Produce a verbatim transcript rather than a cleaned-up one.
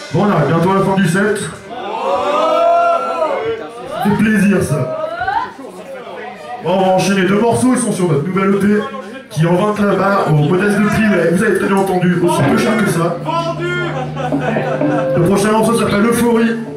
Bon, on arrive bientôt à la fin du set. Ça fait plaisir, ça. Bon, on va enchaîner deux morceaux, ils sont sur notre nouvelle E P qui en vente là-bas au modeste de prix, mais vous avez très bien entendu, aussi peu cher que ça. Le prochain morceau s'appelle Euphorie.